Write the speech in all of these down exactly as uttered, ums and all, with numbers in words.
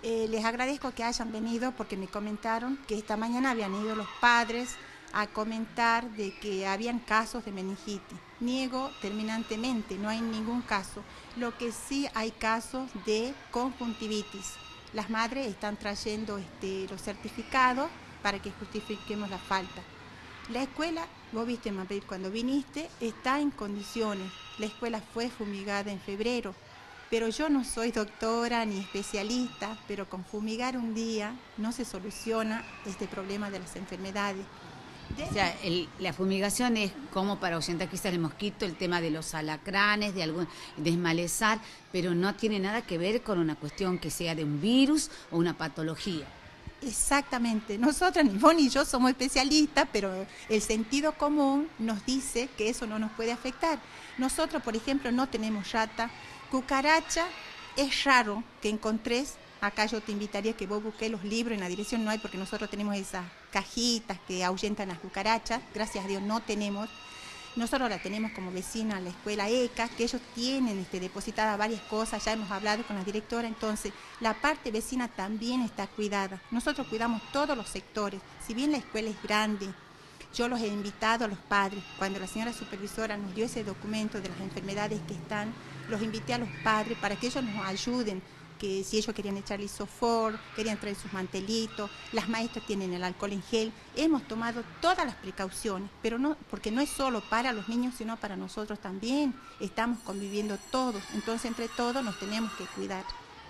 Eh, les agradezco que hayan venido porque me comentaron que esta mañana habían ido los padres a comentar de que habían casos de meningitis. Niego terminantemente, no hay ningún caso. Lo que sí hay casos de conjuntivitis. Las madres están trayendo este, los certificados para que justifiquemos la falta. La escuela, vos viste, Mabel, cuando viniste, está en condiciones. La escuela fue fumigada en febrero, pero yo no soy doctora ni especialista, pero con fumigar un día no se soluciona este problema de las enfermedades. De... O sea, el, la fumigación es como para ahuyentar quizás el mosquito, el tema de los alacranes, de algún desmalezar, pero no tiene nada que ver con una cuestión que sea de un virus o una patología. Exactamente, nosotras, ni vos ni yo somos especialistas, pero el sentido común nos dice que eso no nos puede afectar. Nosotros, por ejemplo, no tenemos rata, cucaracha, es raro que encontres. Acá yo te invitaría a que vos busques los libros, en la dirección no hay porque nosotros tenemos esas cajitas que ahuyentan las cucarachas, gracias a Dios no tenemos. Nosotros la tenemos como vecina a la escuela E C A, que ellos tienen este, depositadas varias cosas, ya hemos hablado con la directora, entonces la parte vecina también está cuidada. Nosotros cuidamos todos los sectores, si bien la escuela es grande, yo los he invitado a los padres, cuando la señora supervisora nos dio ese documento de las enfermedades que están, los invité a los padres para que ellos nos ayuden, que si ellos querían echarle isofor, querían traer sus mantelitos, las maestras tienen el alcohol en gel, hemos tomado todas las precauciones, pero no, porque no es solo para los niños, sino para nosotros también, estamos conviviendo todos, entonces entre todos nos tenemos que cuidar.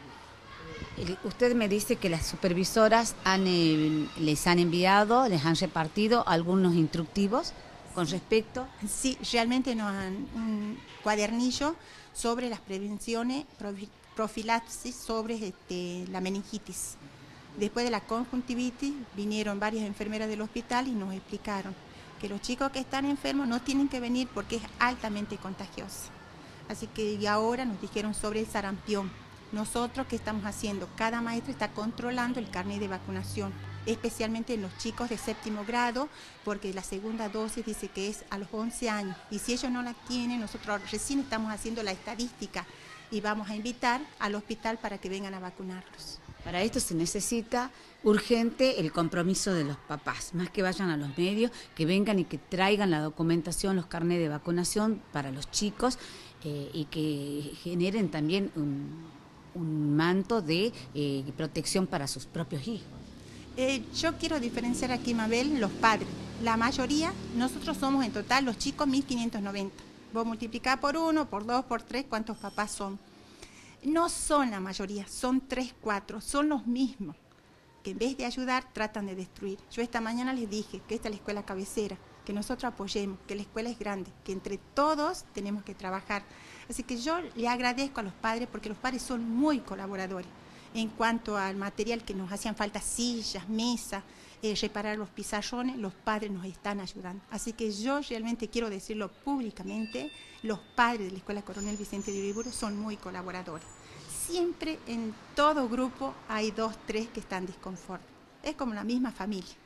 Usted me dice que las supervisoras han, eh, les han enviado, les han repartido algunos instructivos con respecto. Sí, realmente nos han un cuadernillo sobre las prevenciones, profilaxis sobre este, la meningitis. Después de la conjuntivitis vinieron varias enfermeras del hospital y nos explicaron que los chicos que están enfermos no tienen que venir porque es altamente contagiosa. Así que y ahora nos dijeron sobre el sarampión. Nosotros, ¿qué estamos haciendo? Cada maestra está controlando el carnet de vacunación, especialmente en los chicos de séptimo grado, porque la segunda dosis dice que es a los once años. Y si ellos no la tienen, nosotros recién estamos haciendo la estadística y vamos a invitar al hospital para que vengan a vacunarlos. Para esto se necesita urgente el compromiso de los papás, más que vayan a los medios, que vengan y que traigan la documentación, los carnets de vacunación para los chicos eh, y que generen también un, un manto de eh, protección para sus propios hijos. Eh, yo quiero diferenciar aquí, Mabel, los padres. La mayoría, nosotros somos en total los chicos mil quinientos noventa. Vos multiplicás por uno, por dos, por tres, ¿cuántos papás son? No son la mayoría, son tres, cuatro, son los mismos, que en vez de ayudar, tratan de destruir. Yo esta mañana les dije que esta es la escuela cabecera, que nosotros apoyemos, que la escuela es grande, que entre todos tenemos que trabajar. Así que yo le agradezco a los padres, porque los padres son muy colaboradores. En cuanto al material que nos hacían falta, sillas, mesas, eh, reparar los pizarrones, los padres nos están ayudando. Así que yo realmente quiero decirlo públicamente, los padres de la Escuela Coronel Vicente de Uriburu son muy colaboradores. Siempre en todo grupo hay dos, tres que están disconformes. Es como la misma familia.